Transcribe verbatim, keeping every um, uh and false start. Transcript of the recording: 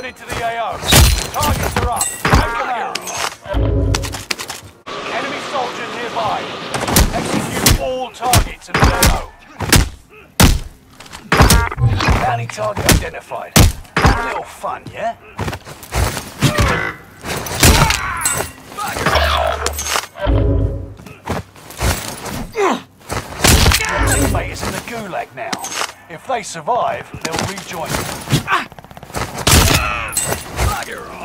into the A O. Targets are up. Take them out. Enemy soldier nearby. Execute all targets in the A O. Bounty target identified. Have a little fun, yeah? Your teammate is in the gulag now. If they survive, they'll rejoin you.